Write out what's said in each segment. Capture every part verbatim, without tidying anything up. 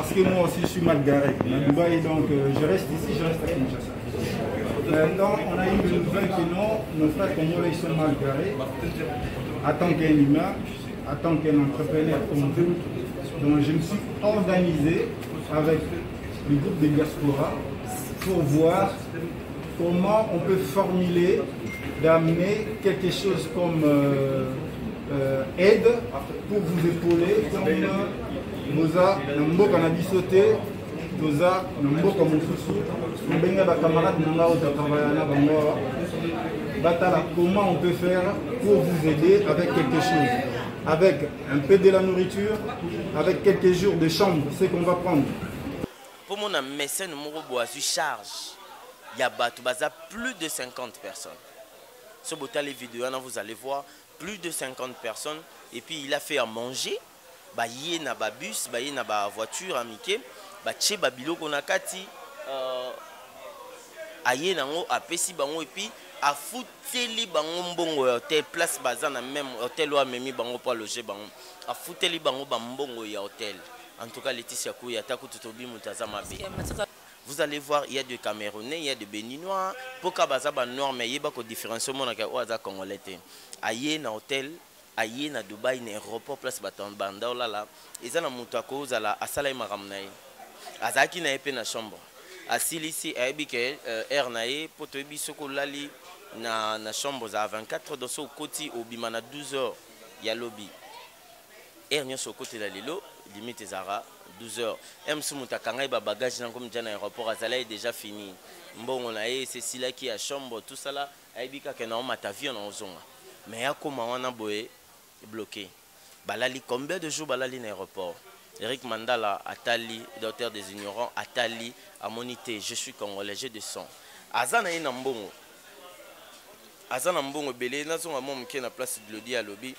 parce que moi aussi je suis mal garé. À Dubaï, donc euh, je reste ici, je reste à Kinshasa. Maintenant, on a eu une nouvelle que non, nos frères congolais ils sont mal garés. En tant qu'un humain, en tant qu'un entrepreneur comme vous, donc je me suis organisé avec le groupe de diaspora pour voir comment on peut formuler, d'amener quelque chose comme euh, euh, aide pour vous épauler, comme nous a Namboka Nabisote, nous a Namboka Moussousou, nous benga ba camarades nanga au travail na bango. Batala, comment on peut faire pour vous aider avec quelque chose, avec un peu de la nourriture, avec quelques jours de chambre, c'est qu'on va prendre. Pour mon mécène, je suis charge. Il y a plus de cinquante personnes. Sur les vidéos, vous allez voir plus de cinquante personnes. Et puis il a fait à manger. Il y a un bus, il y a une voiture à Mickey. Il y a un qu'on a kati. Il y a un Pessi bango et puis a fouteli bango mbongo hôtel place bazana même hôtel ou a memi bango pour loger bango. A fouteli bango bambongo ya hôtel. En tout cas, Laetitia Kouya, Takututobi Moutazama B. Vous allez voir, il y a des Camerounais, il y a des Béninois. Pour Kabazaba Noir, mais il y a des différences au monde qui Congolais. Aïe na hôtel, aïe na Dubaï, na aéroport, place Batambanda, là là. Ils ont un moutako, ils ont un salai maramnaï. Azaki na épée na chambre. Asili ici, aïbike, air naï, pour te bisoko lali na na chambre à vingt-quatre dans son côté au bimana douze heures, il y a lobby. Air nyo sur côté de l'îlot. Limite Zara, douze heures. M. Soumoutakanga, ba bagage dans comme déjà l'aéroport, Azala est déjà fini. Bon, on a c'est Sila qui a chambre, tout ça là. Aïbika qui n'a pas ta vie en ozonga. Mais à comment on a boé bloqué. Balali combien de jours balali l'aéroport. Eric Mandala, Atali, docteur des ignorants, Atali, à monité, je suis congolais, j'ai de sang. Azana est Nambongo. Azana Mbongo Belé, nous sommes à mon qui est la place de l'Odi à lobby.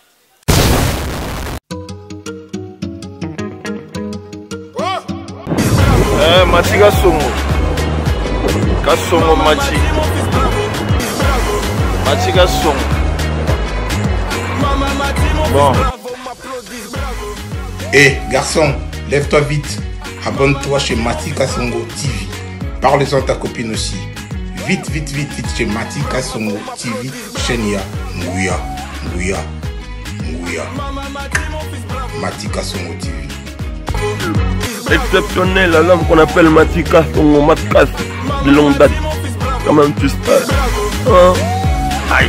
Eh, Mati Kasongo. Kasongo Mati. Mati Kasongo. Bon. Eh, garçon, lève-toi vite. Abonne-toi chez Mati Kasongo T V. Parle-en à ta copine aussi. Vite, vite, vite, vite chez Mati Kasongo T V. Chenia, Ngouya, Ngouya, Ngouya. Mati Kasongo T V. Exceptionnel, l'homme qu'on appelle Matika, son Matkas, de longue date. Quand même, tu sais. Hein? Aïe.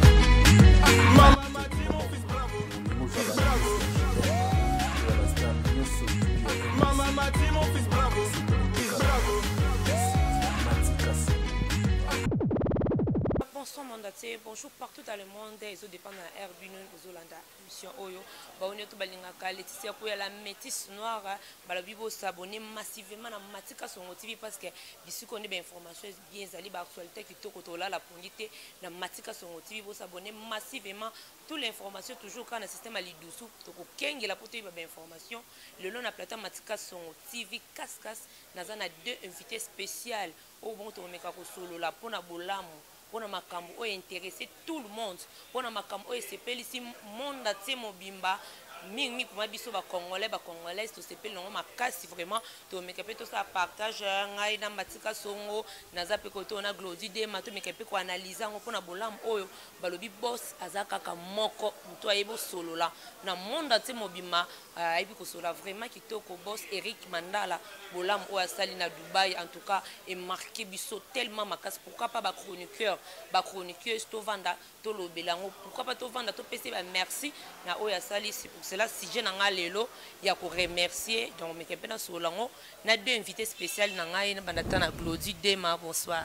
Bonsoir mandaté, bonjour partout dans le monde, ils ont dépend de Airbnb, ils ont la mission Oyo, on est tout balingaka, Laetitia Kouya la métisse noire, balabibo s'abonner massivement à Matika sur T V parce que d'ici qu'on ait des informations bien zali, actualité qui tourne là la pondité, la Matika sur T V, vous s'abonner massivement, toutes les informations toujours quand le système a l'idoussou, donc aucun la pote des informations, le long de la plateforme Matika sur T V, casse-casse, nous avons deux invités spéciaux, au bon tour mekako solo la pour na bolamu. Pour makambo o intéresser tout le monde pour makambo o sepeli si monde atie mobimba mingi pour biso ba congolais ba congolais to sepeli non makasi vraiment to mekape to ça partage ngai na Matika songo na za pe koto na glodi de mato mekape ko analyser ngo pour na bolam oyo balobi boss azaka ka moko muto ayebo solo la na monde atie mobimba aibi ko solo vraiment kitoko boss Eric Mandala bolam o asali na Dubaï en tout cas et marqué biso tellement makasi pourquoi pas ba chroniqueur ba chroniqueuse to vanda to lobelango pourquoi pas to vanda to pese ba merci na o asali c'est pour cela si je n'anga lelo ya ko remercier donc me kepena solango na deux invités spéciaux na ngai na bandata na Glody Dema bonsoir.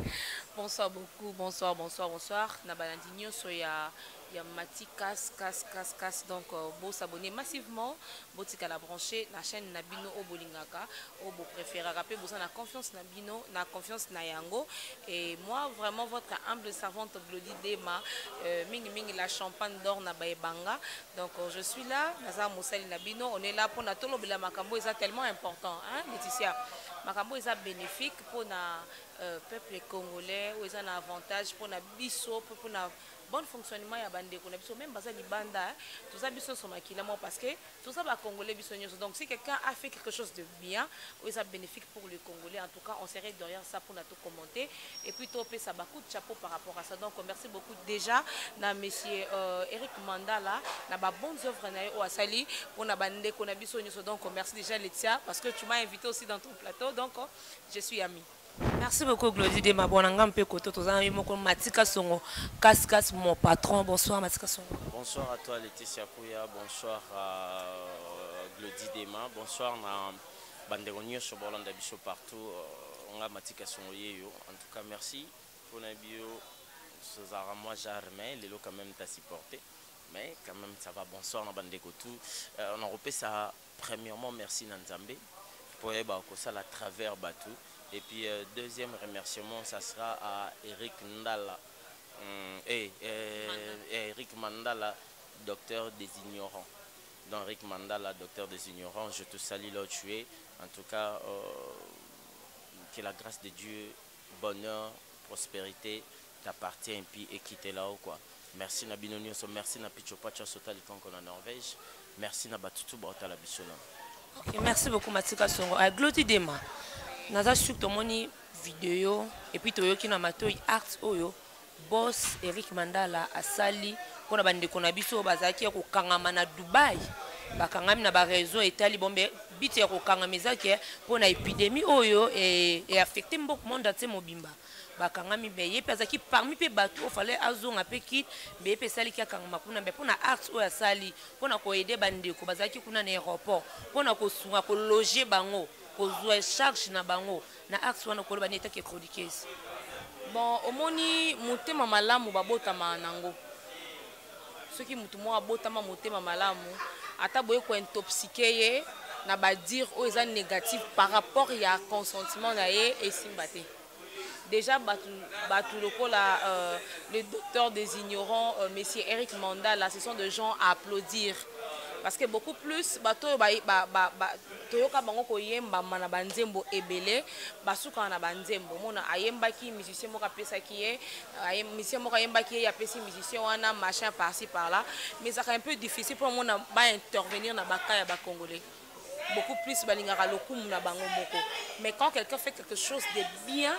Bonsoir beaucoup, bonsoir, bonsoir, bonsoir. Na balandinyo so ya ya Matika casse casse casse donc euh, beau s'abonner massivement, beau tika la brancher la chaîne Nabino au Bolingaka, au beau préféré rappeler vous en a confiance Nabino, na confiance na yango et moi vraiment votre humble servante Glody Dema euh, mingi mingi la champagne d'or na baebanga donc euh, je suis là naza Mosali Nabino on est là pour na tolo bila makambo est tellement important hein Laetitia makambo est bénéfique pour na euh, peuple congolais où ils ont un avantage pour na biso pour na bon fonctionnement ya bande ko na biso même baza libanda tout ça biso sur makila mo parce que tout ça ba congolais biso nyonso donc si quelqu'un a fait quelque chose de bien ou ça bénéfique pour le congolais en tout cas on serait derrière ça pour na tout commenter et puis topé ça beaucoup de chapeau par rapport à ça donc merci beaucoup déjà na monsieur euh, Eric Mandala na ba bonnes œuvres na o asali pour na bande ko na biso nyonso donc merci déjà Letia parce que tu m'as invité aussi dans ton plateau donc je suis ami. Merci beaucoup Glody de ma bonne peu côté tous amis mon Matika Songo Cascas mon patron bonsoir Matika Songo. Bonsoir à toi Laetitia Kouya, bonsoir à Glody Dema, bonsoir na Banderonio sur Bolanda Bicho partout on a Matika Songo yo en tout cas merci pour na bio César moi jamais les lots quand même t'a supporté mais quand même ça va bonsoir na Bandeko tout on a repé ça premièrement merci Nanzambe pour ba ko ça la travers Batou. Et puis, euh, deuxième remerciement, ça sera à Eric Ndala. Hum, et, et, et Eric Mandala, docteur des ignorants. Donc, Eric Mandala, docteur des ignorants, je te salue là où tu es. En tout cas, euh, que la grâce de Dieu, bonheur, prospérité t'appartient et puis équité là-haut, quoi. Merci Nabino Nyoso, merci na Pichopacha Sotali Konko en Norvège. Merci na Batutu Bauta la Bichona. Ok, merci beaucoup Matika Songo. À Glody Dema. Naza sur ton moni vidéo et puis toyo ki na matoi art oyo boss Eric Mandala asali pona bande kona biso bazaki ko kangama na Dubai bakangami na ba réseau etali bombe biti ko kangamiza ke pona épidémie oyo et et affecté beaucoup monde até mobimba bakangami beye pezaki parmi pe bato fallait azonga pe kit be pe sali ki kangama kuna be pona art oyo asali pona ko aider bande ko bazaki kuna na aéroport pona ko sunga ko loger bango kozwa charge na bango na axe wana ko ba neta ke chroniqueuse bon omoni motema malamu babotama nango soki mutu mo abotama motema malamu ata boye ko intoxiquer na ba dire o eza négatif par rapport ya consentement na ye et simbate déjà batu batu lokola euh, le docteur des ignorants euh, monsieur Eric Mandala ce sont des gens à applaudir parce que beaucoup plus bato ba ba ba toyoka bango ko yemba mana banzembo ebele basuka na banzembo mona ayembaki musicien moka pesa ki ye ayem musicien moka yembaki ya pesi musicien wana machin par-ci par-là mais ça un peu difficile pour mona ba intervenir na baka ya ba congolais beaucoup plus balingaka lokumu na bango moko mais quand quelqu'un fait quelque chose de bien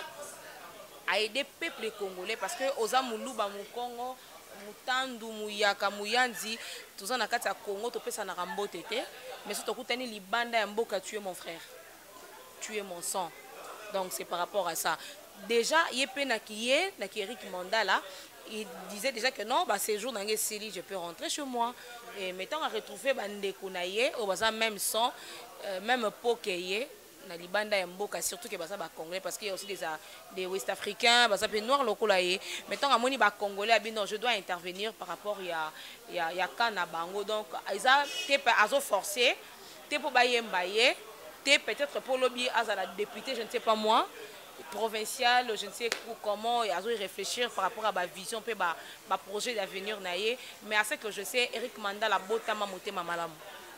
à aider peuple congolais parce que oza muluba mu Congo mutandu muyaka muyanzi tous en akati ya Congo to pesa na rambote te mais surtout kutani libanda ya mboka tu es mon frère tu es mon sang donc c'est par rapport à ça déjà yepe na kiye na Eric Mandala il disait déjà que non bah ces jours dans Sili je peux rentrer chez moi et mettons à retrouver bande konaye au baza même sang euh, même pokeye na libanda ya mboka surtout que baza ba congolais parce qu'il y a aussi des des ouest africains baza pe noir lokolaye mettons amoni ba congolais abino je dois intervenir par rapport ya ya ya kana bango donc isa te azo forcer te pour ba yembaye te peut-être pour lobby à la députée je ne sais pas moi provincial je ne sais comment azo réfléchir par rapport à ma vision pe ba ba projet d'avenir naie mais à ce que je sais Eric Mandala botama motema malamu.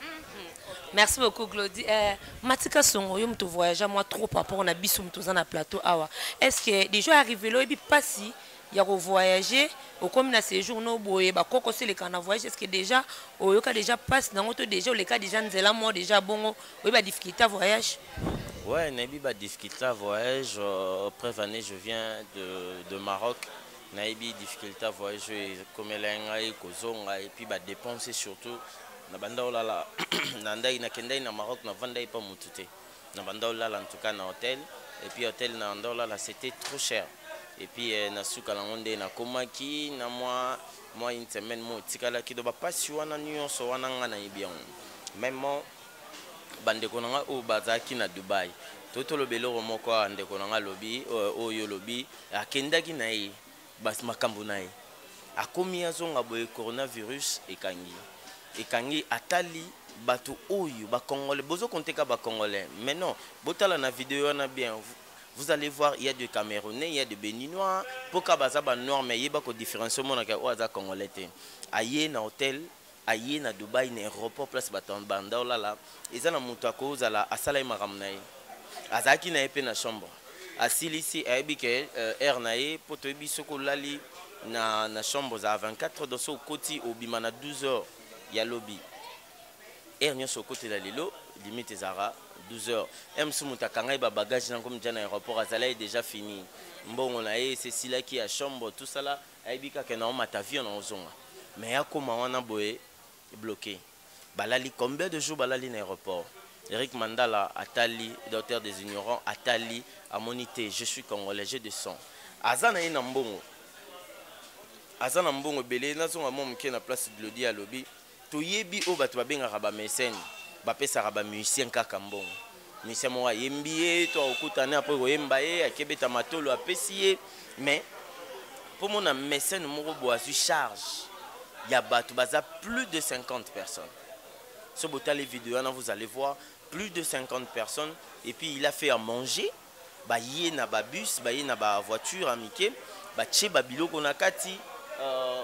Merci beaucoup Glody. Euh, Matika Songo, yo mto voyage moi trop par rapport na biso mto za na plateau awa. Est-ce que déjà arrivé là et puis pas si ya ko voyager au comme na séjour no boye ba koko c'est le kana voyage est-ce que déjà o yo ka déjà passe na ngoto déjà le cas déjà nzela moi déjà bongo o ba difficulté à voyage. Ouais, nabi ba difficulté à voyage euh, prévané je viens de de Maroc. Nabi difficulté à voyager comme elenga et kozonga et puis ba dépenser surtout na banda olala na ndai na kendai na Maroc na vandai pas mutute na banda olala en tout cas na hôtel et puis hôtel na banda olala c'était trop cher et puis eh, na suka na ngonde na komaki na moi moi une semaine mo tikala ki do ba pasi wana nyonso wana nga na bien même mo bande konanga o bazaki na Dubai toto lobelo moko ande konanga lobi o yo lobi akendaki na yi bas makambo na yi akomi azonga boye coronavirus ekangi ekangi atali bato oyo ba congolais bozo konteka ba congolais mais non botala na vidéo na bien vous allez voir il y a des Camerounais il y a des Béninois poka baza ba noir mais yeba ko différence mona ka oza congolais te aye na hôtel aye na Dubai na aéroport place baton banda la la eza na mutu akoza la asala makamnaye azaki na epe na chambre asilisi ayebi ke air na ye po toyebi soki olali na, na chambre za vingt-quatre donc so okoti obima na douze heures ya lobi air nyonso okotela lelo limite ezara douze heures emsu moto akanga ye babagage na komi dia na aéroport azala ye déjà fini mbongo na ye esesilaki ya chambre tout ça là ayebi kaka na omata avion na ozonga mais akoma wana boye bloqué balali combien de jours balali na aéroport Eric Mandala atali docteur des ignorants atali amonité je suis congolais j'ai de sang azana ye na mbongo azana mbongo belé nazonga mo moke na place de lodi ya lobi toyebi o bato babengaka ba mécène bapesaka ba musicien kaka mbongo musicien moko ayembi ye to okutana apres koyemba ye akebeta matolo apesi ye mais pour mon mécène moko bo azwi charge ya bato baza plus de cinquante personnes sur les vidéos vous allez voir plus de cinquante personnes et puis il a fait à manger ba yé na ba bus ba yé na ba voiture amike ba tche ba biloko na kati euh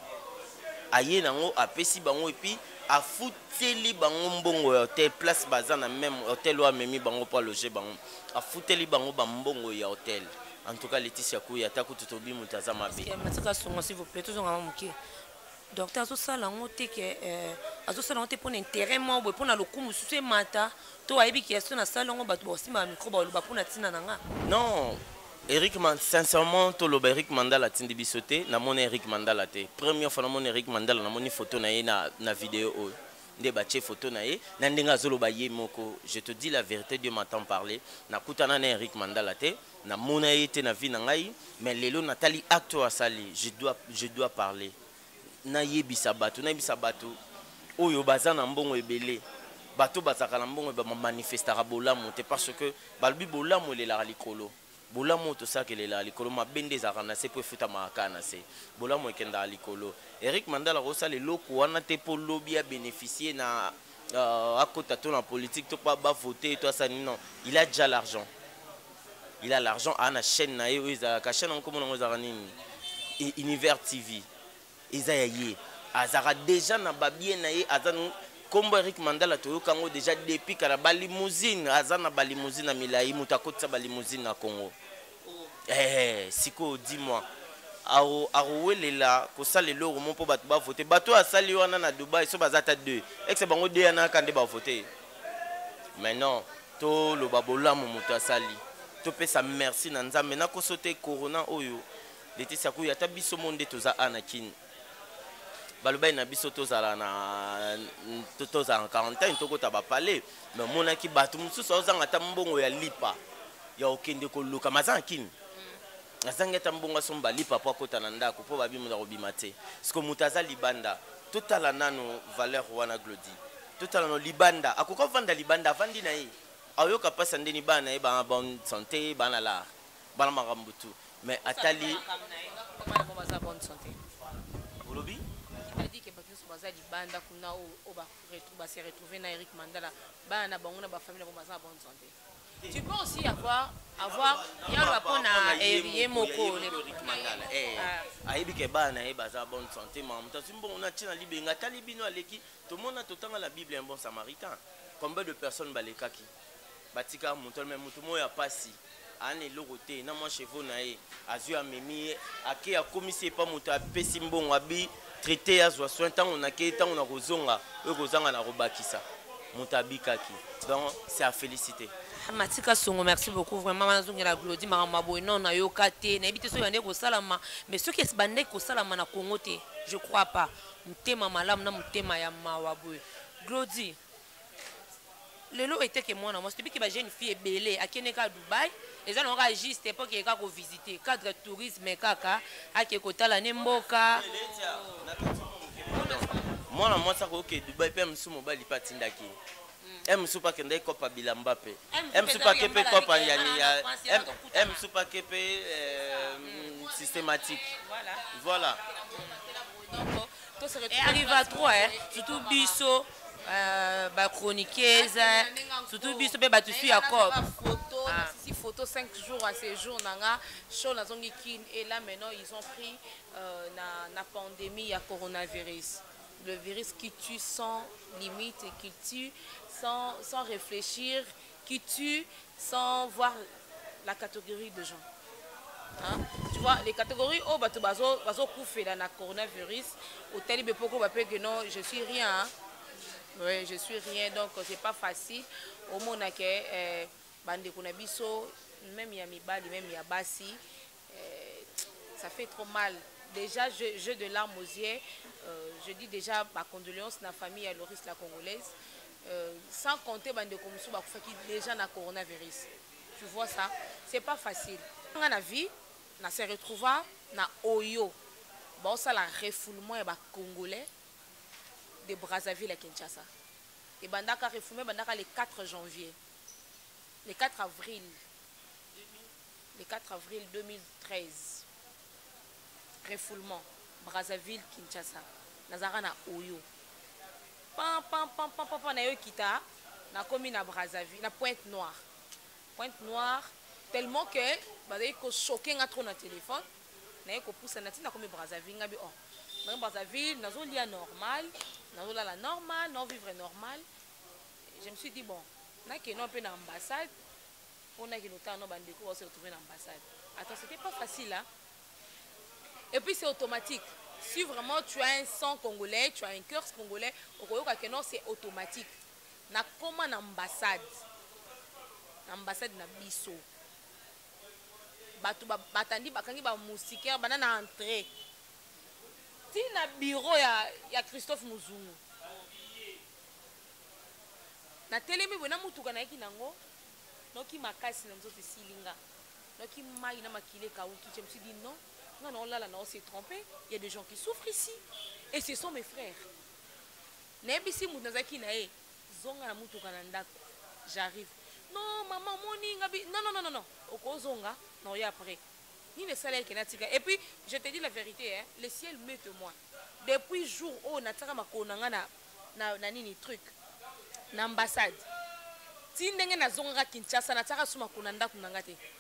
ayé nango apesi bango et puis a fouteli bango mbongo ya hôtel place baza na même hôtel wa memi bango pour loger bango a fouteli bango ba mbongo ya hôtel en tout cas Laetitia Kuya taku tutobi mutazama be matika songo s'il vous plaît tous on muke docteur azosala yango te ke azosala yango te mpona intérêt moko boye mpona lokumu mosusu emata to ayebi ke so nasala yango bato bakosimba micro baloba mpona ntina na nga non Eric Man sincèrement toloba Eric Mandala atindi biso te namoni Eric Mandala te première fois namoni Eric Mandala namoni photo na ye na, na vidéo oyo nde batie photo na ye na ndenge azoloba ye moko je te dis la vérité Dieu m'entend parler nakutana na Eric Mandala te namona ye te na vie na ngai mais lelo natali acte oyo asali je dois, je dois parler na yebisa bato na yebisa bato oyo baza na mbongo ebele bato bazaka na mbongo ba manifestera bolamu te parce que balbi bolamu elelaka likolo bolamu tosaka elelaka likolo mabende ezalaka na se po efuta makaka na se bolamu ekendaka likolo Eric Mandala kosala eloko wana te mpo lobi abénéficie na uh, akota to na politique to pa bavote to asani non il a déjà l'argent il a l'argent ana chaîne na ye oyo ezalaka chaîne yango komona ngo ezalaka nini Univers T V eza ya ye azaka déjà na babie na ye aza kombo Eric Mandala toyokango déjà depuis kala balimousine aza na balimousine na milai moto akotisa balimousine na Congo eh siko dis-moi aro arowelela kosala eloko mo mpo bato bavote bato asali wana na Dubai so baza ta deux exe bango de yana kande bavote mais non to lo babolamu moto asali to pesa merci na nzambe na kosote corona oyo Laetitia Kuya ta biso monde toza anakin balobai na biso tozala na tozala en quarantaine tokota bapale mais monaki bato mosusu ozanga ta mbongo ya lipa ya okende koluka mazanga kini azanga ta mbongo asomba lipa po akota na ndako po babimo na kobima te siko moto aza libanda totala nano valeur wana glodi totala no libanda akoka vanda libanda avandi na ye ayoka pasa ndeni bana ye bana bonne santé bana la bana makambo tu mais atali bonne santé olobi il dit que Patrice Baza libanda kuna o ba retrouver se retrouver na Eric Mandala bana bango na ba famille na baza bonne santé tu peux aussi avoir avoir ya rapona Eric moko Eric Mandala eh ayebi ke bana e baza bonne santé ma mutasu mbongo na tina libenga tali bino aleki to mona totanga la Bible un bon samaritain combien de personnes balekaki batika moto même moto mo ya pasi ane lokote na moi chevaux na ye azu amemi ake akomisi pa moto apesi mbongo abi traité ya zwa soin tant on a ke tant on a kozonga e kozanga na robakisa moto abikaki donc c'est à féliciter Matika Songo merci beaucoup vraiment nazongela Glody marama boy non na yokate na ebite so yande ko salama mais ce qui est bande ko salama na Congo te je crois pas mutema malamu na mutema ya mawa boy Glody lelo était que moi na moi c'était que ba jeune fille belé akeneka à Dubai les gens ont juste pour que ka ko visiter cadre tourisme kaka ake kotala nemboka moi na moi ça ko ke Dubai pe msu mobali patindaki M super kende kopa bilamba pe M super kepe kopa ya ya M super kepe systématique voilà et arrive à trois hein surtout biso euh ba chroniqueuse surtout biso be ba tu suis à cop photo si photo cinq jours à ces jours nanga show na zongi kin et là maintenant ils ont pris euh, na na pandémie ya coronavirus le virus qui tue sans limite et qui tue sans sans réfléchir qui tue sans voir la catégorie de gens. Hein? Tu vois, les catégories, oh, bah, tu vas couper dans le coronavirus, au tel que non, je suis rien. Hein? Oui, je suis rien, donc c'est pas facile. Au moins, on a que, même il y a Mibali, même il y a Bassi, ça fait trop mal. Déjà, jeu, jeu de larmes aux yeux, euh, je dis déjà ma condoléance à la famille à Loris la Congolaise, euh, sans compter les gens na coronavirus. Tu vois ça, c'est pas facile. Dans la vie, on se retrouve na Oyo, bon ça la refoulement et ba Congolais de Brazzaville à Kinshasa. Et bandaka refoulement bandaka le quatre janvier, le quatre avril, le quatre avril deux mille treize. Refoulement, Brazzaville, Kinshasa, Nazara na Oyo. Pam pam pam pam pam pam na yo kita, na komi na Brazzaville, na Pointe Noire. Pointe Noire, tellement que, bah d'ailleurs que choqué nga trop na téléphone, na yo ko pousse na tina komi Brazzaville nga bi oh. Na Brazzaville, nazo lia normal, nazo la la normal, non vivre normal. Je me suis dit bon, na que non peu na ambassade, on a que le temps non bandeko on se retrouver na ambassade. Attends, c'était pas facile là. Et puis c'est automatique. Si vraiment tu as un sang congolais, tu as un cœur congolais, non, c'est automatique. Na comme en ambassade. Ambassade na biso. Batu batandi bakangi ba moustiquaire banana entrée. Ti na bureau ya ya Christophe Muzungu. Na telemi bona mutuka na yaki nango. Noki makasi na mzote silinga. Noki mai na makile kauki, je me suis dit non. Non, non, là, là, non, on s'est trompé. Il y a des gens qui souffrent ici. Et ce sont mes frères. J'arrive. Non, maman, non, non, non, non, non. Non, il y a après. Et puis, je te dis la vérité, hein, le ciel met témoin. Depuis le jour où on a un truc, une ambassade, si on a un Kinshasa, on a un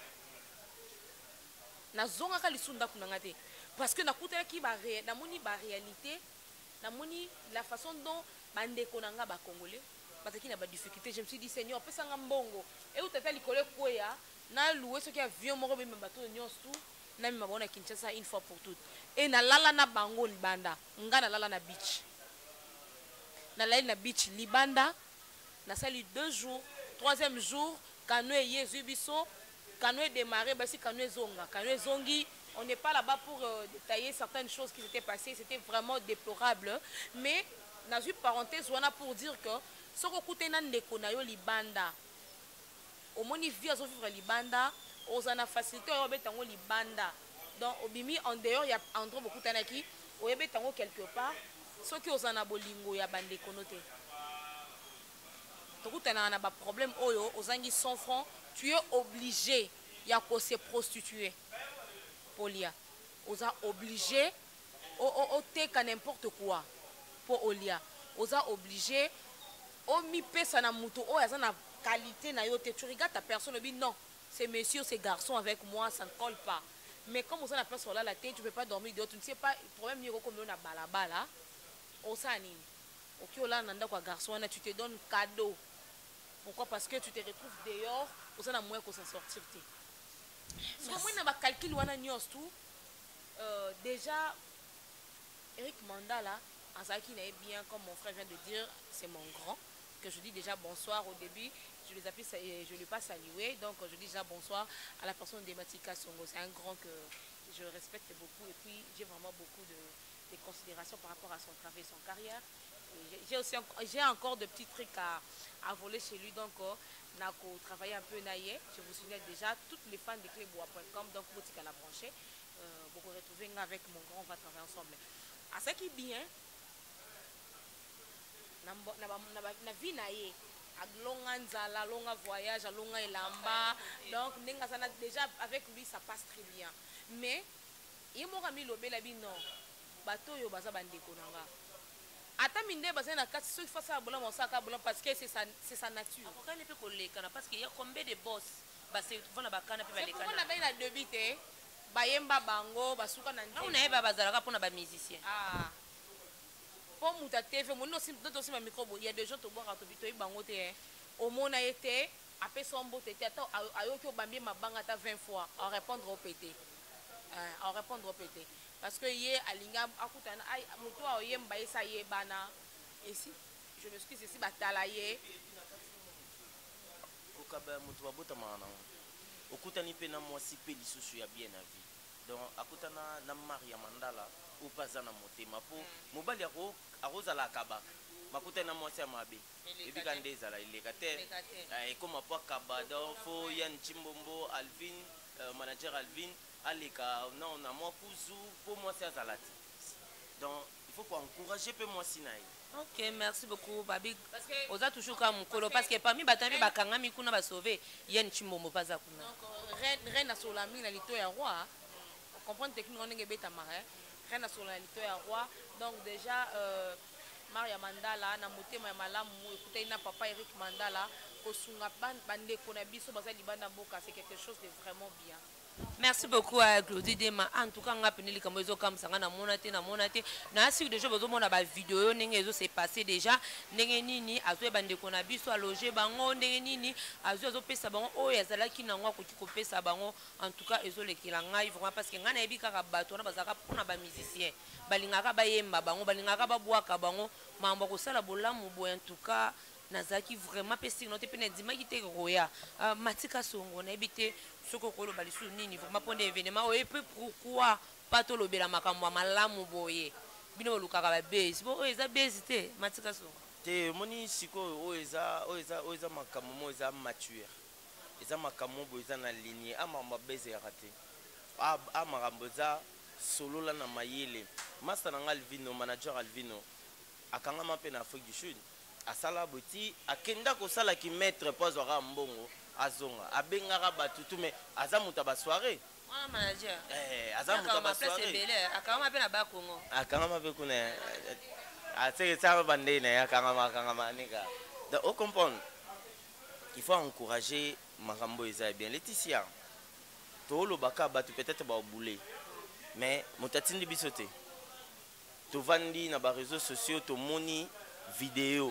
na zonga ka lisunda kunangate parce que nakutela ki ba na moni ba réalité na moni la façon dont bande konanga ba congolais parce qu'il na ba difficulté. Je me suis dit Seigneur pesa nga mbongo et ou tata likole koya na louer ce qui avion moko be bato nyonso na mi mabona Kinshasa une fois pour toutes et na lala na bango libanda nga na lala na beach na lala na beach libanda na sali deux jours troisième jour kanoe yezu biso. Quand on est démarré, quand on est zonga, quand on est zongi, on n'est pas là-bas pour euh, détailler certaines choses qui s'étaient passées, c'était vraiment déplorable. Mais, dans une parenthèse, on a pour dire que ce que nous avons libanda, au moins il vit à vivre libanda, on a facilité à vivre libanda. Donc, au bimi en dehors, il y a entre beaucoup de gens qui, au yebe quelque part, ceux qui ont un abolingo, il y a bande connoté. Donc, tu as un problème, aux anguilles cent francs. Tu es obligé, il y a qu'à se prostituer. Polia. On est obligé, on est n'importe quoi. Pour Olia. On est obligé, on mi pèse na moto, on a une qualité na yote. Tu regardes ta personne, dit non, ces messieurs, ces garçons avec moi, ça ne colle pas. Mais comme on a la personne là la tête, tu ne peux pas dormir dehors, tu ne sais pas, le problème est comme on a balabala. On s'en est. Ok, là, on a garçon, tu te donnes cadeau. Pourquoi? Parce que tu te retrouves dehors, on a moins qu'on s'en sortir. Parce que moi, je calcule tout. Euh, déjà, Eric Mandala, en ça qui n'est bien, comme mon frère vient de dire, c'est mon grand, que je dis déjà bonsoir au début, je les appelle, je ne l'ai pas salué, donc je dis déjà bonsoir à la personne de Matika Songo. C'est un grand que je respecte beaucoup et puis j'ai vraiment beaucoup de, de considération par rapport à son travail et son carrière. J'ai aussi j'ai encore de petits trucs à, à voler chez lui, donc on a travaillé un peu naïe. Je vous souviens déjà, toutes les fans de clébois point com, donc boutique à la brancher, euh, vous vous retrouvez avec mon grand, on va travailler ensemble. À ce qui est bien, na vie naïe, à longa nzala, longa voyage, à longa elamba, donc déjà avec lui ça passe très bien. Mais il m'a mis le bel habit non, bateau yo baza bandeko nanga. Attends, mine de na kasi ceux qui font ça bola mosaka bola parce que c'est sa c'est sa nature. Pourquoi ne peut kolekana parce qu'il y a combien de boss parce que vona bakana pe balekana. C'est pourquoi na ba na debité bayemba bango basuka na ndenge. On a ba bazalaka pour na ba musicien. Ah. Pour muta T V mon aussi d'autres aussi ma micro il y a des gens to boire to bito bango te. Au mona été après son beau tété attends ayoki obambi mabanga ta vingt fois en répondre au pété en répondre au pété parce que yé alinga akutana ay muto oyemba esa yebana ici je m'excuse ici batala yé okaba muto babota mana okutani pe na mwasi pe lisusu ya bien na vie donc akutana na Maria Mandala ou pas na motema po mobali ako akozala akaba makutana mwasi ya mabe ebika ndezala ileka te ekoma po akaba donc fo Yann Chimbombo Alvin manager Alvin aleka non na moi kuzu po mwasi azala te donc il faut pas encourager pe mwasi na ye. Ok, merci beaucoup, Babi. Parce que vous êtes toujours comme Mukolo. Parce que parmi Batami, Bakangami, Kuna va sauver. Yen Chimbomo Pazakuna. Donc, reine à Solami, la lito ya roi. On comprend technique, on est bête à marais. Reine à Solami, la lito ya roi. Donc, déjà, euh, Maria Mandala, Namote Malam, écoutez, na papa Eric Mandala, Kosunga Bande Konabiso, Bazali Banda Boka, c'est quelque chose de vraiment bien. Merci beaucoup à Claudie Dema. En tout cas, on a pénili comme ils ont comme ça, on a monaté, on a monaté. Na si déjà vous avez une vidéo, n'engagez c'est passé déjà. N'engagez ni à toi bande qu'on a vu soit logé bango, n'engagez ni à toi opé sa bango. Oh yazala qui n'a pas coupé coupé sa bango. En tout cas, ils ont les kilanga. Ils vont parce que on a ébi karabato, on a bazaka pour na ba musicien. Balingaka ba yemba bango, balingaka ba boaka bango. Mambo ko sala bola mubo en tout cas. Nazaki vraiment pesi note pe ndima kite roya matika songo na ebité soko kolo balisu nini vraiment pour des événements et puis pourquoi pas to lobela makambo malamu boye bino lukaka ba base bo eza base te matika songo te moni siko o eza o eza o eza makambo mo eza mature eza makambo bo eza na lignée ama mabeze ya raté a makambo za solo la na mayele master na Alvino manager Alvino akanga mape na Afrique du Sud asala boti akenda ko sala ki maître pas ora mbongo azonga abengaka batutu mais aza muta ba soirée wana manager eh aza muta ba soirée akanga mape na ba Congo akanga mape kuna ateke ça bande na akanga makanga manika donc on comprend il faut encourager makambo eza bien Laetitia to lo baka batu peut-être ba boulé mais mutatindi bisote to vandi na ba réseaux sociaux to moni vidéo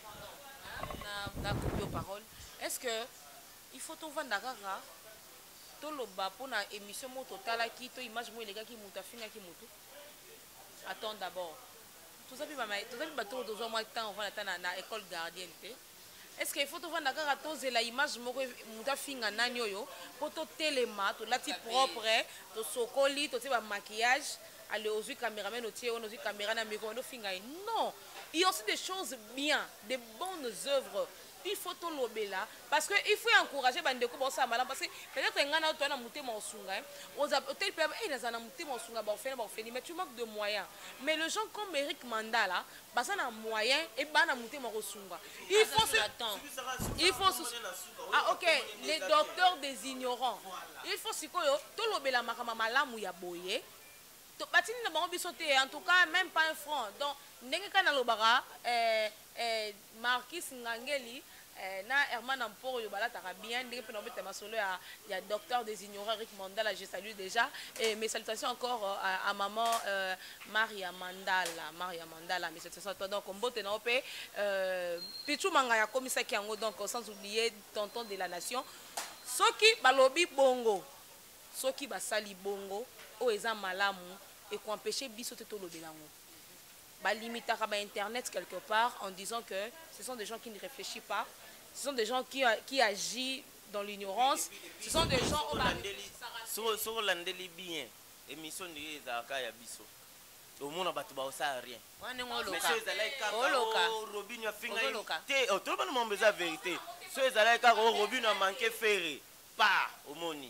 na coupe de parole. Est-ce que il faut tout vendre d'accord tout le bas pour na émission mo total qui to image mo les gars qui monta finga qui moto attends d'abord tout ça puis ba tout ça puis ba tout deux mois temps on va attendre na école gardienne té est-ce que il faut tout vendre d'accord to c'est la image mo monta finga nani yo pour to téléma to la type propre to sokoli to ba maquillage aller aux yeux caméraman au tiers aux yeux caméra na micro no finga non. Il y a aussi des choses bien, des bonnes œuvres. Il faut tout l'obéla parce que il faut encourager bandeko bon ça parce que peut-être ngana to na mutema osunga on a tel peut eh na na mutema osunga ba ofena ba ofeni mais tu manques de moyens mais les gens comme Eric Mandala ba ça na moyen et ba na mutema osunga il faut se il faut ah OK les docteurs des ignorants il faut sikoyo to l'obéla makama malamu ya boye to batini na bango bisoté en tout cas même pas un franc donc ndenge kana lobara euh euh Marquis Ngangeli na Herman Amporo yo balataka bien ndenge pe na beta masolo ya ya docteur des ignorants Eric Mandala je salue déjà et mes salutations encore à, à maman euh, Maria Mandala Maria Mandala mes salutations à toi donc mbote na opé euh Pichu manga ya komisa ki yango donc sans oublier tonton de la nation soki balobi bongo soki basali bongo o eza malamu et qu'on empêcher biso te to lobelango ba limitaka ba internet quelque part en disant que ce sont des gens qui ne réfléchissent pas, ce sont des gens qui qui agissent dans l'ignorance, ce sont des gens sur sur landeli bien émission de zaka ya biso au monde batu ba ça rien wana ngoloka oloka robinho finga te oh tout le monde besoin vérité ceux là ka robinho manqué ferré pas au moni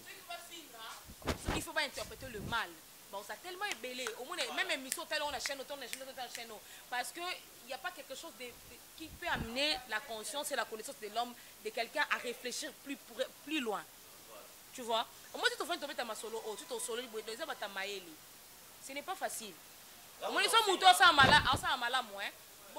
il faut pas interpréter le mal. Bon, ça a tellement ébélé. Au moins, même émission, on a chaîne, on a chaîne, on a chaîne. Parce qu'il n'y a pas quelque chose de, de, qui peut amener la conscience et la connaissance de l'homme, de quelqu'un à réfléchir plus, plus loin. Tu vois? Au moins, tu te fais tomber ta solo, tu te solo, ce n'est pas facile. Au moins, ils sont moutons, ça a malade, ça a malade, moi.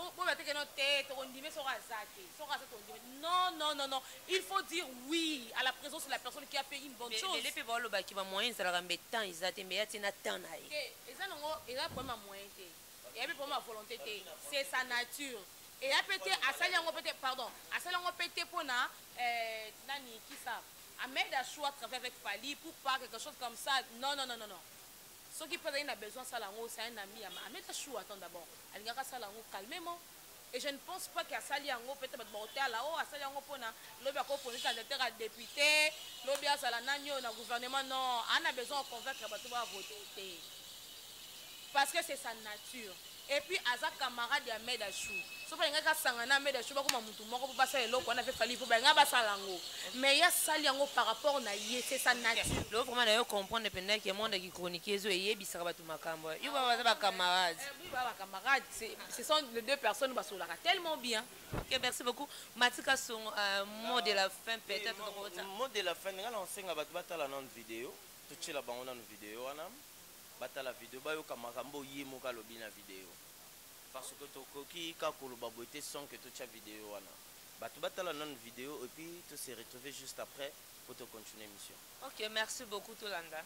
Non, non, non, non. Il faut dire oui à la présence de la personne qui a fait une bonne chose. Les people qui va moyen ça la mettre temps ils attendent mais il y a temps là. Et ça non, il y a pas moyen té. Il y a pas ma volonté té. C'est sa nature. Et a pété, à ça, on pété, pardon, à ça, on pété pour na, nani, qui ça? Ahmed a choisi de travailler avec Fali pour pas quelque chose comme ça. Non, non, non, non, non. Ce qui peut avoir besoin de ça, c'est un ami. Ahmed a choisi, attends d'abord. Elle a ça calmement. Et je ne pense pas qu'à Sali Yango peut-être là-haut, à Sali Yango pour na, l'objet pour pour candidat à député, l'objet à Salanagno, na gouvernement, non. On a besoin de convaincre que tu vas voter. Parce que c'est sa nature. Et puis, à sa camarade de Ahmed Achou. Sauf que les Sangana Ahmed Achou, comme un mot, pour passer l'eau, on a fait Fali pour Benga Basalango. Mais il y a Saliango par rapport à Naïe, c'est sa nature. L'autre, comment d'ailleurs comprendre le pénal qui est monde qui chronique, et il y a Bissarabatou Makambo. Il va avoir camarade. Oui, va avoir camarade. Ce sont les deux personnes qui sont tellement bien. Ok, merci beaucoup. Matika, son mot de la fin, peut-être. Mot de la fin, on sait que tu as une vidéo. Tu as une vidéo. Bata la vidéo ba yo kamakambo yemo ka lobi na vidéo parce que to koki ka koloba boité sans que tu as vidéo wana batu bata la non vidéo et puis tu se retrouver juste après pour te continuer mission. OK, merci beaucoup Tolanda.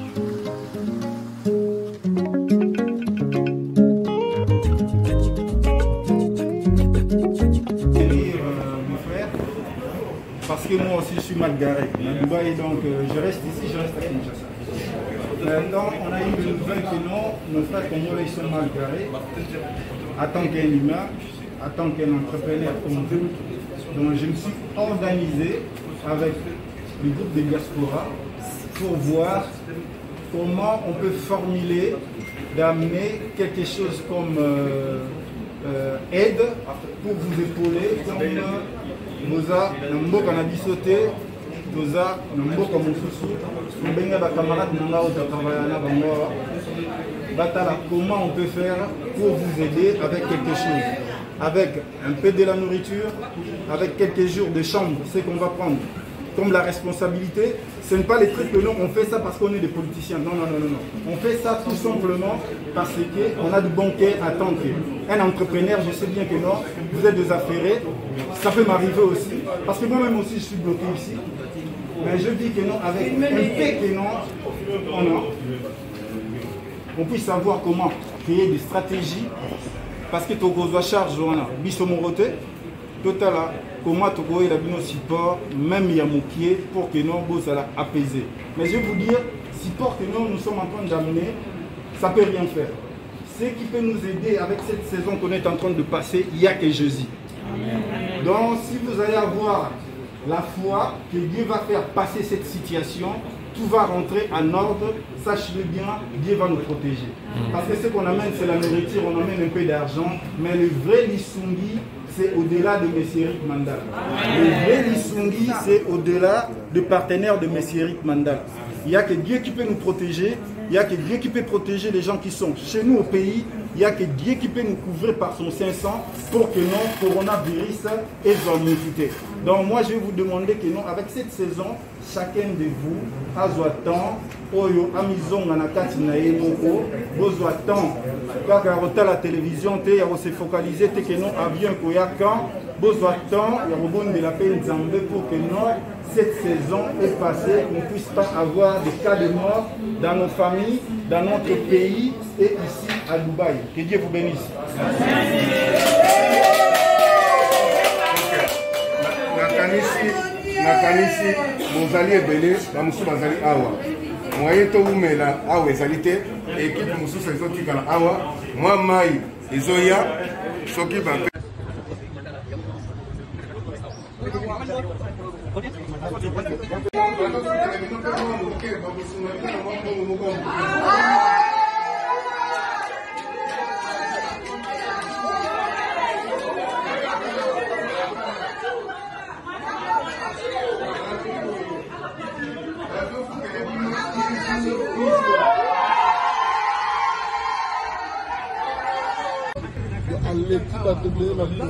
Euh, mon frère, parce que moi aussi je suis mal garé. Dubaï, donc euh, je reste ici, je reste à Kinshasa. Maintenant, on a eu une nouvelle que non, nos frères congolais ils sont mal garés. En tant qu'un humain, en tant qu'un entrepreneur comme vous, donc je me suis organisé avec le groupe de diaspora pour voir comment on peut formuler, d'amener quelque chose comme euh, euh, aide pour vous épauler, comme Moza, Nambo Kanabisote, Toza, Namboka Mosusu, Mbenga ba camarade nanga au travail na bango. Batala, comment on peut faire pour vous aider avec quelque chose, avec un peu de la nourriture, avec quelques jours de chambre, c'est qu'on va prendre comme la responsabilité. Ce n'est pas les trucs que nous on fait ça parce qu'on est des politiciens. Non, non, non, non, non. On fait ça tout simplement parce qu'on a du bon cœur à tant qu'un entrepreneur. Je sais bien que non, vous êtes des affairés. Ça peut m'arriver aussi. Parce que moi-même aussi, je suis bloqué ici. Mais je dis que non, avec un peu que non, on, a, on puisse savoir comment créer des stratégies. Parce que tu as charge, on a bisomorote, total, comment tu as le support, même il y a mon pied, pour que nous puissions apaiser. Mais je vais vous dire, support que nous, nous sommes en train d'amener, ça ne peut rien faire. Ce qui peut nous aider avec cette saison qu'on est en train de passer, il n'y a que Jésus. Donc, si vous allez avoir la foi que Dieu va faire passer cette situation, tout va rentrer en ordre, sachez-le bien, Dieu va nous protéger. Parce que ce qu'on amène, c'est la nourriture, on amène un peu d'argent, mais le vrai Lissungi, c'est au-delà de Messieric Mandal. Le vrai Lissungi, c'est au-delà du partenaire de Messieric Mandal. Il n'y a que Dieu qui peut nous protéger, il n'y a que Dieu qui peut protéger les gens qui sont chez nous au pays, il n'y a que Dieu qui peut nous couvrir par son cinq cents pour que non, coronavirus et zombie. Donc moi je vais vous demander que non, avec cette saison, chacun de vous a besoin de temps, oyo amizonga na kati na ye moko, besoin de temps, kaka rota la télévision, te ya se focaliser te que non avion koya quand, besoin de temps, ya rebond de la peine Zambé pour que non, cette saison est passée, qu'on ne puisse pas avoir des cas de mort dans nos familles, dans notre pays et ici à Dubaï. Que Dieu vous bénisse. Nakanisi, Mozali Ebele, Bamusu Bazali Awa. Moye to umela awa ezalite, équipe Musu Sezoti Kala Awa, moi Mai, Izoya, Soki Bape. L'équipe a doublé la vidéo.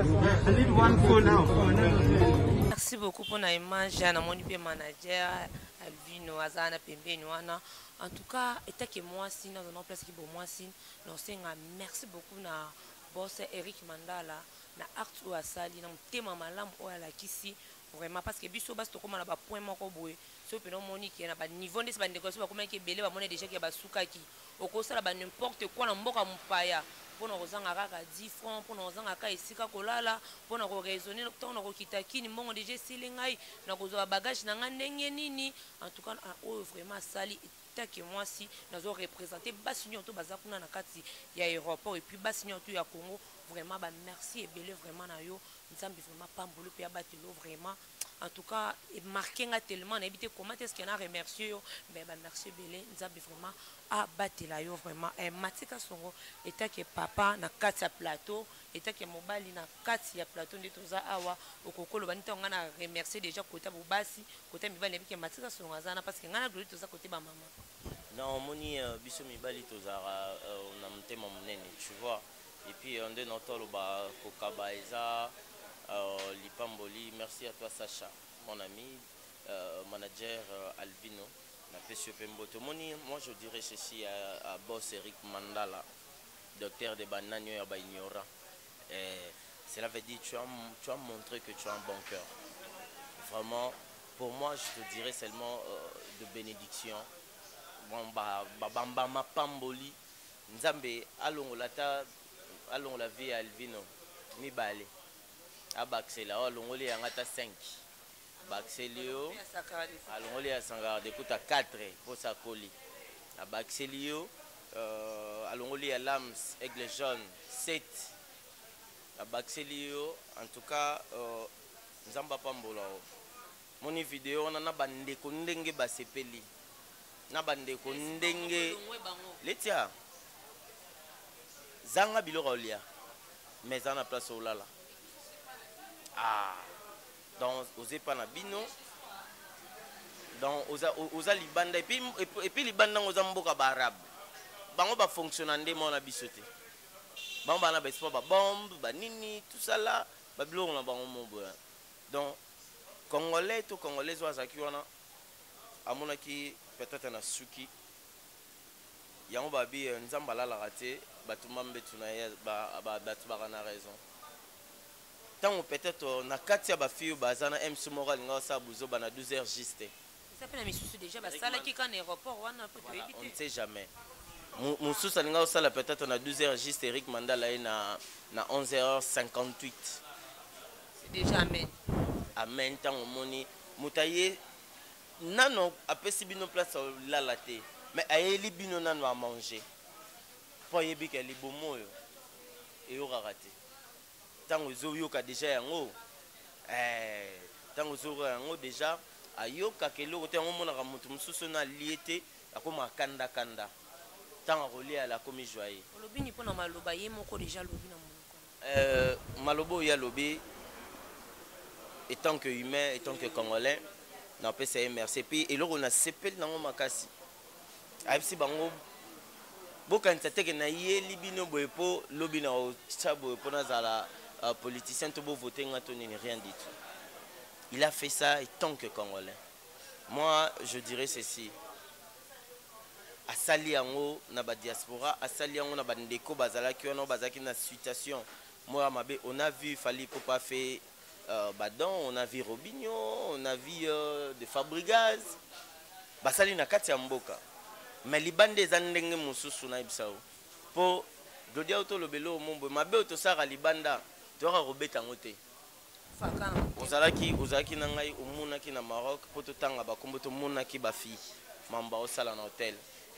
Merci beaucoup pour l'image. J'ai un manager. Alvino azana pembeni wana. En tout cas, et que moi si dans une place qui pour moi si non c'est un merci beaucoup na boss Eric Mandala na art ou asali na tema malamu o ala kisi vraiment parce que biso bas to comme na ba point moko boye so pe no monique na ba niveau ndesi ba négocier ba comme que belé ba mona déjà que ba sukaki okosala ba n'importe quoi na mboka mupaya pona kozanga kaka dix francs pona kozanga ka esika kolala pona ko raisonner tona ko kitakini mbongo déjà silingai na kozwa bagage na nga ndenge nini en tout cas o vraiment sali que moi si nous avons représenté Bassignon tout bazar kuna na kati ya aéroport et puis Bassignon tout ya Congo vraiment bah merci et belé vraiment na yo nzambi vraiment pambolo pe abatelo vraiment en tout cas et marqué nga tellement na habité comment est-ce qu'on a remercié yo mais bah merci belé nzambi vraiment abatela yo vraiment et matika songo eta que papa na kati ya plateau eta que mobali na kati ya plateau ndi toza awa okokolo banita nga na remercier déjà côté bobasi côté mibali que matika songo azana parce que nga na gloire toza côté ba maman. Non, moni biso mibali tozara na mtema munene, tu vois. Et puis on donne notre ba kokaba eza lipamboli. Merci à toi Sacha, mon ami, euh, manager euh, Alvino, na Pesio Pemboto. Moni, moi je dirais ceci à, à boss Eric Mandala, docteur de Bananio et Baignorant. Cela veut dire tu as tu as montré que tu as un bon cœur. Vraiment, pour moi je te dirais seulement euh, de bénédiction. Bon ba bamba ma pamboli nzambe alongolata alongola vie Alvino mi balé abaxela alongoli yangata cinq baxelio alongoli ya sangara de kuta quatre pour sa colis abaxelio euh alongoli ya lams aigle jaune sept abaxelio en tout cas euh nzamba pambola moni vidéo on a bande ko ndenge basepeli na bande ko ndenge letia zanga biloko olia mais en place au lala ah donc osez pas na bino donc oza oza libanda et puis et puis libanda oza mboka ba arabe bango ba fonctionnande mo na bisoté bango bana ba sport ba bombe ba nini tout ça là ba biloko na bango mo boya donc congolais to congolais oza ki wana amona ki peut-être na suki yango babi nzamba la la raté batuma mbetu na ye ba batu ba na raison tant peut-être na kati ya ba fille bazana M C moral nga sa buzo bana douze heures juste ça fait na misusu déjà ba sala ki kan aéroport wana peut éviter on ne sait jamais mususu nga sala peut-être na douze heures juste Eric Mandala e na na onze heures cinquante-huit c'est déjà amen amen tant moni mutaye nano apesi bino place la la te mais ayeli bino nano à manger pour yebi ke libomo yo e yo raté tango zo yoka déjà yango eh tango zo yango déjà ayoka ke loko te ngomona ka mutu mususu na liete akoma kanda kanda tango kolia la komi joyeux olobini pona maloba ye moko déjà lobi na monoko euh malobo ya lobi étant que humain étant que congolais na pesa merci puis et loko na sepel nango makasi ayebisi bango bokanisa teke na ye libino boyepo lobi na otia boyepo nazala politicien to voter nga to nini rien du tout. Il a fait ça étant que congolais. Moi je dirais ceci, asali yango na ba diaspora asali yango na ba ndeko bazala ki ono bazaki na situation moi mabe on a vu Fally Ipupa fait Euh, Badon, on a vu Robinho, on a vu euh, de Fabregas. Basali na kati ya mboka. Mais libande zandenge mususu na ibsao. Po Dodi auto lobelo mombo mabe auto sara libanda. Tora robeta ngote. Fakana. Ozalaki ozalaki na ngai omuna ki na Maroc po to tanga ba kombo to muna ki ba fi. Mamba osala na hôtel.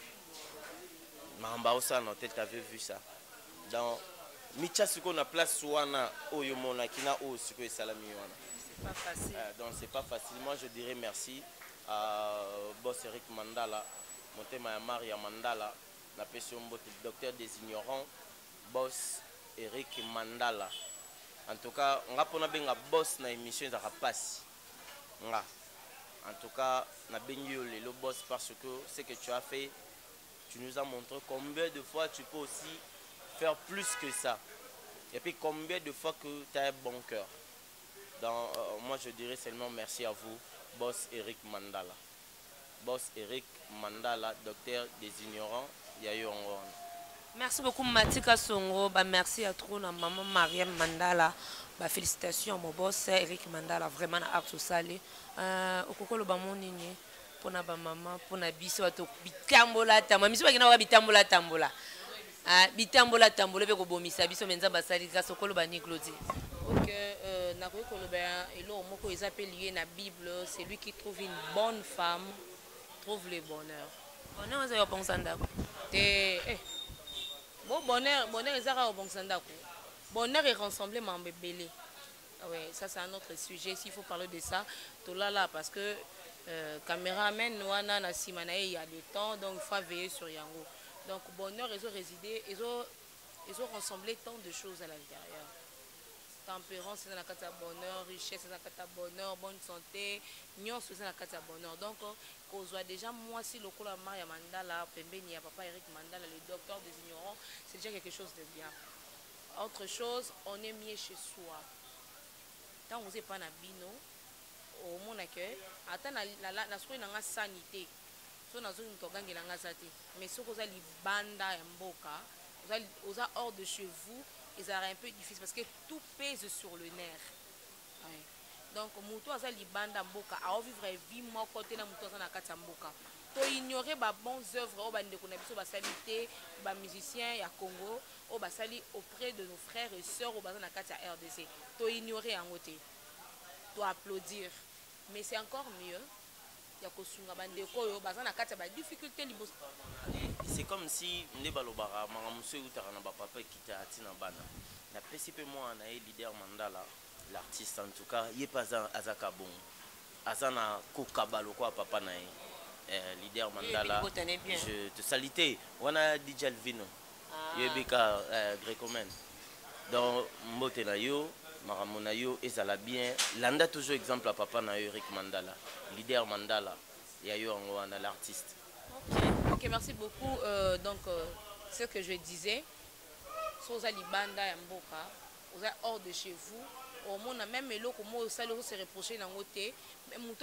Mamba osala na hôtel, t'avais vu ça. Dans Micha siko na place wana oyo mona kina o siko salami wana. C'est pas facile. Euh, donc c'est pas facile. Moi je dirais merci à boss Eric Mandala, Motema ya Maria Mandala, na pession docteur des ignorants, boss Eric Mandala. En tout cas, on a pona benga boss na émission za rapasi. Nga. En tout cas, na benyo le boss parce que ce que tu as fait, tu nous as montré combien de fois tu peux aussi faire plus que ça. Et puis combien de fois que tu as un bon cœur. Donc, euh, moi je dirais seulement merci à vous, boss Eric Mandala. boss Eric Mandala, docteur des ignorants, Yayo Angon. Merci beaucoup Matika Songo, bah merci à trop na maman Mariam Mandala, bah félicitations à mon boss Eric Mandala, vraiment na art sale. Euh okokolo ba monini pour na ba maman, pour na biso ato bitambola tambola, miso ba kina wa bitambola tambola. Ah bitambola tambola be ko bomisa biso menza basali ka sokolo ba ni Claudie. OK, euh na ko ko le ben et là moko ils appellent lié na Bible, c'est lui qui trouve une bonne femme trouve le bonheur. Bonheur ça yo pensanda ko. Té eh bon bonheur, bonheur est à bon sandako. Bonheur est rassemblé en bébé. Ouais, ça c'est un autre sujet. S'il faut parler de ça, tout là là parce que euh, caméraman nous on a Simanae il y a des temps donc il faut veiller sur Yango. Donc bonheur ils ont résidé, ils ont ils ont rassemblé tant de choses à l'intérieur. Tempérance c'est dans la carte bonheur, richesse c'est dans la carte bonheur, bonne santé, nion c'est dans la carte bonheur. Donc qu'on soit déjà moi si le coup la Maria Mandala, Pembeni à papa Eric Mandala, le docteur des ignorants, c'est déjà quelque chose de bien. Autre chose, on est mieux chez soi. Tant vous n'êtes pas na bino, au mon accueil, attends la la la soirée n'a sanité. So na zone togangi la ngazate. Mais ce que vous avez banda et mboka, vous avez vous avez hors de chez vous. Et ça un peu difficile parce que tout pèse sur le nerf. Ouais. Donc, Moutou Aza Libanda Mboka a vivre une vie moi côté na Moutou Aza na kati Mboka. To ignorer ba bonnes œuvres au bande qu'on a biso ba salité ba musiciens ya Congo au ba sali auprès de nos frères et sœurs au bazan na kati R D C. To ignorer en côté. To applaudir. Mais c'est encore mieux. Ya ko sunga bande ko yo bazan na kati ba difficulté liboso. C'est comme si ne balobara maramuso utara na ba papa kita atina bana. Na P C P moi na leader Mandala, l'artiste en tout cas, il pas azaka bon. Azana kokabalo quoi papa na eh leader Mandala. Je te salute. Wana D J Alvino. Yebika Grecomen. Donc mbote na yo, maramona yo ezala bien. Landa toujours exemple à papa na Eric Mandala, leader Mandala. Yayo ngwana l'artiste. Ok, merci beaucoup. Euh, donc, euh, ce que je disais, si vous avez Libanda et Mboka, vous êtes hors de chez vous, au monde, même l'eau, comme vous allez se reprocher dans votre thé, mais vous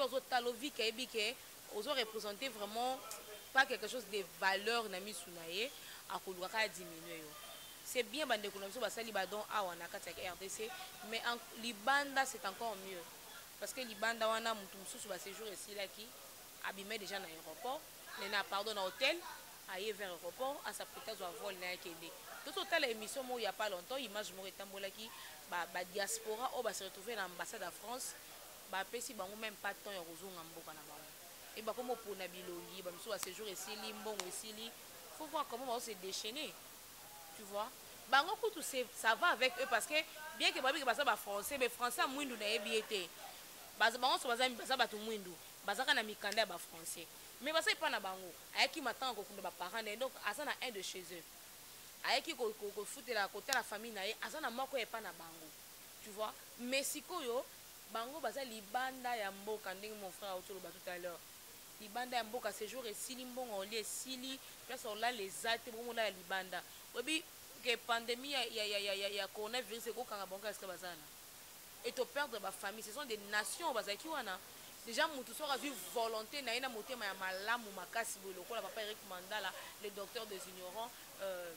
avez vous avez représenté vraiment pas quelque chose de valeur dans Misunaye, à Koulwaka diminuer. C'est bien, bande de Koulomso, Basali Badon, Awanaka, R D C, mais en Libanda, c'est encore mieux. Parce que Libanda, on a Moutoumsou, sur séjour ici, là, qui abîmait déjà dans l'aéroport. Il a pardon dans l'hôtel, aller vers l'aéroport, à sa prétence à vol n'a été aidé. Tout autant l'émission il n'y a pas longtemps, image Mauritanie qui bah diaspora on va se retrouver dans l'ambassade de France, bah si bah même pas de temps et roseau en boka na bas. Et bah comme pour Nabiloli, bah monsieur à ce jour ici limbon ici li, faut voir comment on va se déchaîner, tu vois. Bah on tout ça va avec eux parce que bien que bah bien que ça bah français, mais français à mwindu na ebiete. Bah bah on se basa basa bah tout mwindu, bah ça na mikanda bah français. Mais parce que pas na bango avec qui m'attend ko kunda ba parents donc azana un de chez eux avec qui ko ko foutre la côté la famille na azana moko e pas na bango tu vois mais sikoyo bango baza libanda ya mboka ndenge mon frère autour ba tout à l'heure libanda ya mboka ce jour et sili mbongo oli sili place on là les ates bon la libanda obi que pandémie ya ya ya ya ya coronavirus ko kanga bonga est-ce que bazana et to perdre ba famille ce sont des nations bazaki wana. Déjà, tout sera vu volonté, na ina moté ma malam ou ma casse bolo. Quoi, la papa Eric Mandala, le docteur des ignorants, euh,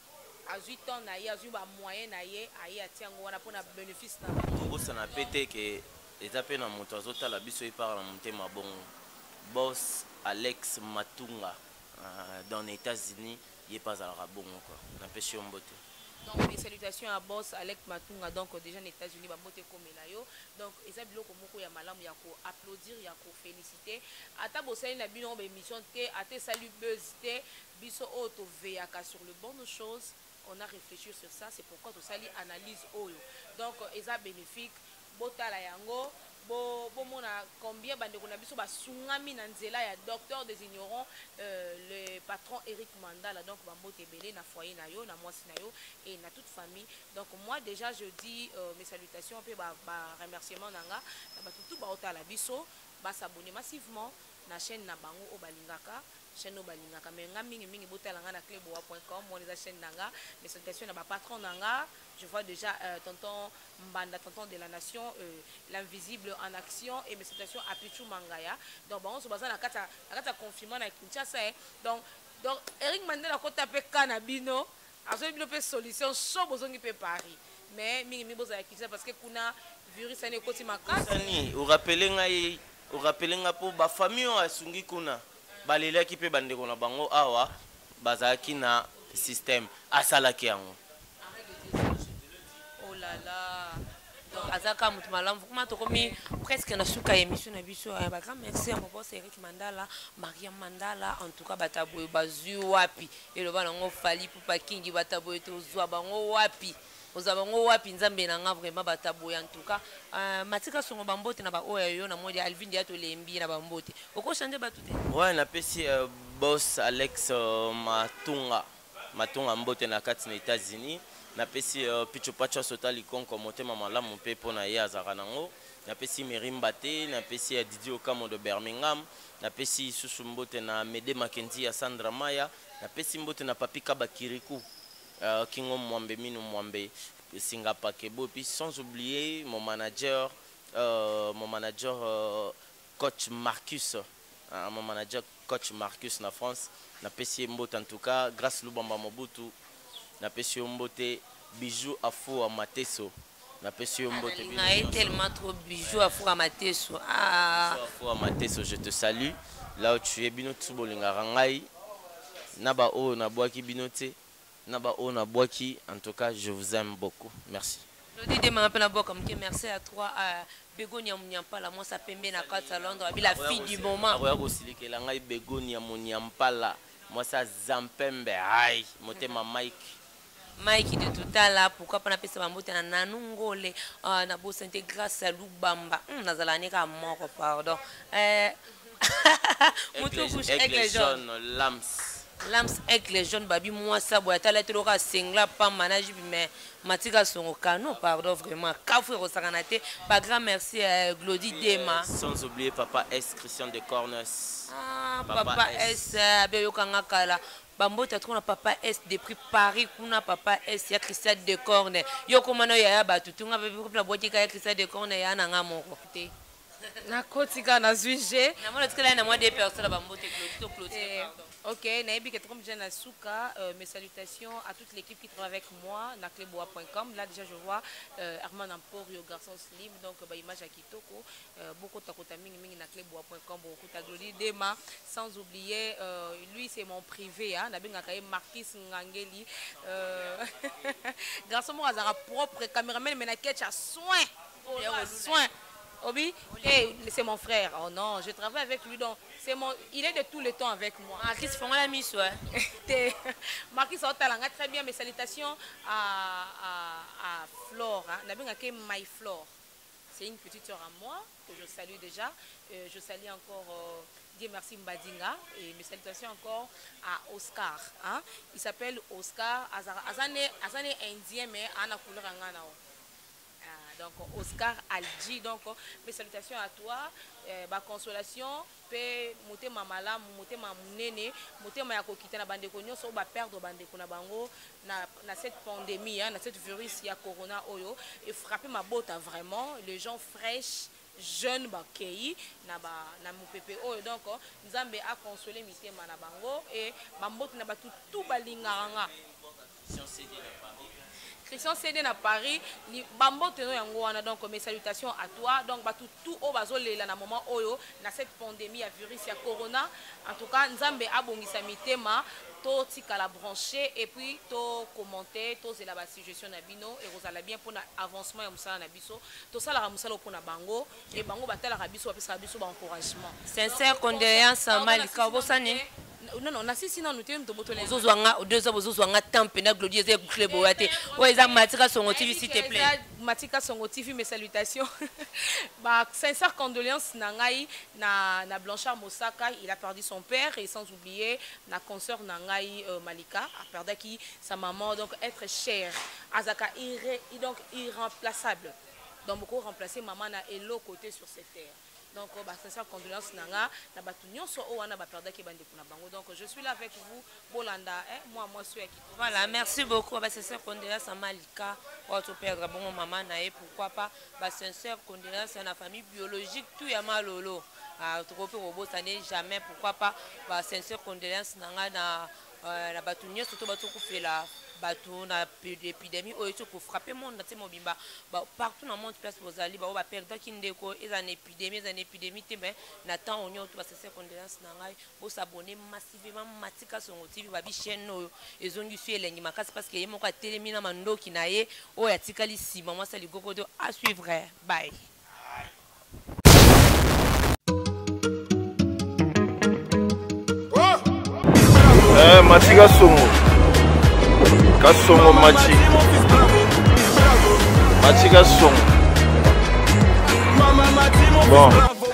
à huit ans, na y a eu un moyen, na y a eu un tiango, on a pour un bénéfice. Tout ça n'a pété que les appels en moto, zota la biso y parle en monté ma bon boss Alex Matunga dans les États-Unis, il est pas à la bon quoi. On a pêché en beauté. Donc les salutations à boss Alex Matunga donc déjà aux États-Unis ba boté comme layo donc eza biloko moko ya malamu ya ko applaudir ya ko féliciter ata bosali na bino ba émission té ate salut buzz té biso auto veyaka sur le bonne chose on a réfléchi sur ça c'est pourquoi to sali analyse oyo donc eza bénéfique botala yango bo bo mona combien bande ko na biso ba sungami na nzela ya docteur des ignorants euh, le patron Eric Mandala donc ba mbote belé na foyer na yo na mwasi na yo et na toute famille donc moi déjà je dis euh, mes salutations pe ba, ba remerciement nanga na ba tout ba otala biso s'abonner massivement na chaîne na bango o balingaka chaîne o balingaka mais nga mingi mingi botalanga na cleboa point com on les chaîne nanga mais salutations na ba patron nanga je vois déjà euh, tonton Mbanda tonton de la nation euh, l'invisible en action et mes salutations à Pichou Mangaya donc bon on se base na kata na kata confinement na Kinshasa donc donc Eric Mandela ko taper canabino azo bino pe solution so bozongi pe Paris mais mingi mi boza Kinshasa parce que kuna virus ane koti makasi ni o rappeler ngai o rappeler nga po ba famille o asungi kuna balela ki pe bande kona bango awa bazaki na système asalaki yango. Oh là là. Donc azaka mutu malamu kuma tokomi presque na suka émission na biso ba grand merci à mon boss Eric Mandala, Maria Mandala en tout cas bataboy bazu wapi et le bango fali pour pas kingi bataboy to zwa bango wapi. Ozabango wapi nzambe na nga vraiment bataboy en tout cas euh, matika songo bambote na ba oya yo na moja Alvin dia to lembi na bambote oko changer ba tout. Ouais na pesi uh, boss Alex uh, Matunga Matunga mbote na kati na États-Unis na pesi uh, Picho Pacho Sotali Konko motema malamu pe pona ye azaka nango na pesi Merimba te na pesi uh, Didier Okamo de Birmingham na pesi susu mbote na Mede Mackenzie ya Sandra Maya na pesi mbote na Papi Kaba Kirikou uh, Kingo Mwambe Minu Mwambe Singapa Kebo puis sans oublier mon manager euh, mon manager euh, coach Marcus uh, mon manager coach Marcus na France na pesi mbote en tout cas grâce Lubamba Mobutu na pesi mbote bijou afo à Mateso na pesi mbote na tellement trop bijou afo à Mateso ah afo à Mateso je te salue là où tu es bino tsubolinga rangai na ba o na boaki binote na ba o na boaki en tout cas je vous aime beaucoup merci. Lodi de ma pena boka mke merci à toi à Begonia Munyampala moi ça pembe na kata Londres abi la fille du moment aroya ko silikela ngai Begonia Munyampala moi ça Zampembe ai motema Mike Mike de tout à l'heure pourquoi pas na pesa bambote na nanungole uh, na bo santé grâce à Lubamba mm, nazala neka moko pardon euh mutu bouche aigle jaune lams lams aigle jaune babi moi ça boya tala teloka singla pa manage mais matika son kano pardon vraiment kafu rosakanate pas grand merci à Glody Dema sans oublier papa S Christian de Cornes ah papa, papa S abeyo kanga kala bambote trop na papa S depuis Paris kuna papa S ya Christian de Corne yo komano ya ba tutunga bebe na botika ya Christian de Corne ya na nga moko te na kotika na sujet na mona tikala na moi des personnes bambote Claude Claude pardon. Ok, Naïbi Ketrom Janasuka, euh, mes salutations à toute l'équipe qui travaille avec moi, na cleboa point com. Là déjà je vois euh, Armand Emporio, garçon slim, donc bah, image à Kitoko, euh, beaucoup de ming ming na cleboa point com, beaucoup de Glody Dema, sans oublier, euh, lui c'est mon privé, hein, Nabi Ngakaye Marquis Ngangeli, euh, garçon moi azara propre caméraman, mais na ketch à soin, à soin. Obi, hey, c'est mon frère. Oh non, je travaille avec lui donc c'est mon, il est de tout le temps avec moi. Marquis font la mise, ouais. Marquis Sotalanga, très bien. Mes salutations à à, à Flore. Hein. My Flore. C'est une petite sœur à moi que je salue déjà. Euh, je salue encore euh, Dieu merci Mbadinga et mes salutations encore à Oscar. Hein. Il s'appelle Oscar. Azane Azane indien mais ana couleur angana. Donc Oscar Alji, donc mes salutations à toi, euh, ma consolation, pe moté ma mala, moté ma munene, moté ma yakokita na bande konyo so ba perdre bande kona bango na na cette pandémie, hein, na cette virus ya corona oyo et frapper ma botte vraiment, les gens fraîches, jeunes ba kei na ba na mupepe oyo donc nzambe a consolé mitema na bango et ba mbote na ba tout tout balinganga. Christian C D à Paris, ni bambo teno yango wana donc mes salutations à toi donc ba tout tout au bazolela na moment oyo na cette pandémie à virus ya corona en tout cas nzambe abongisa mitema to tika la brancher et puis to commenter to zela ba suggestion na bino et rozala bien pour avancement ya musala na biso to sala ra musala pour na bango et bango batala ra biso apesa biso ba encouragement sincère condoléances à Malika Bosani. Non non na sisi na nuté to boto les zozwanga deux ans zozwanga tempe na Glody ze club oate oza matika songo T V s'il te plaît matika songo T V mes salutations ba sincère condoléances na ngai na na Blanchard Mosaka il a perdu son père et sans oublier na consœur na ngai euh, Malika a perdu qui sa maman donc être chère azaka irré donc irremplaçable donc beaucoup remplacer maman na elo côté sur cette terre Donc, bah, sincère condoléance nanga, na batu nyonso o wana ba perda ke bande kuna bango. Donc, je suis là avec vous, Bolanda, hein, moi moi suis qui. Voilà, merci beaucoup. Bah, sincère condoléance à Malika, votre père, bon maman nae, pourquoi pas. Bah, sincère condoléance à la famille biologique, tout y a malolo. Ah, trop peu robot, ça n'est jamais, pourquoi pas. Bah, sincère condoléance nanga na na batu nyonso surtout batu ko fait la batu na épidémie o eto ko frapper monde na temo bimba ba partout dans monde place bozali ba ba perdre kindeko et une épidémie une épidémie te mais na temps onyo to ba se condoléance na ngai bo s'abonner massivement Matika Songo T V ba bi chaîne no ezongi su elengi makasi parce que yemo ka telemi na mandoki na ye o ya tikali sima moi ça li gogodo à suivre. Bye. Eh, Matika Songo Kasongo Machi Matika Songo. Bon.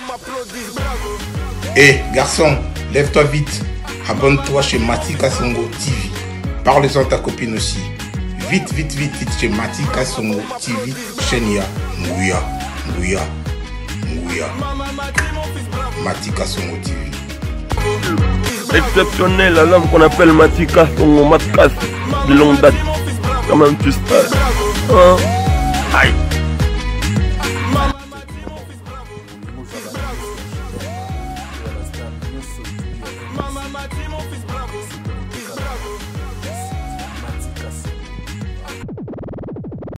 Eh hey, garçon, lève-toi vite. Abonne-toi chez Matika Songo T V. Parle-en à ta copine aussi. Vite, vite, vite, vite chez Matika Songo T V. Chenia, Nguya, Nguya, Nguya. Matika Songo T V. Exceptionnel, la lame qu'on appelle Matika Songo Matkas de longue date. Quand même tu sais. Hein? Aïe. Mama,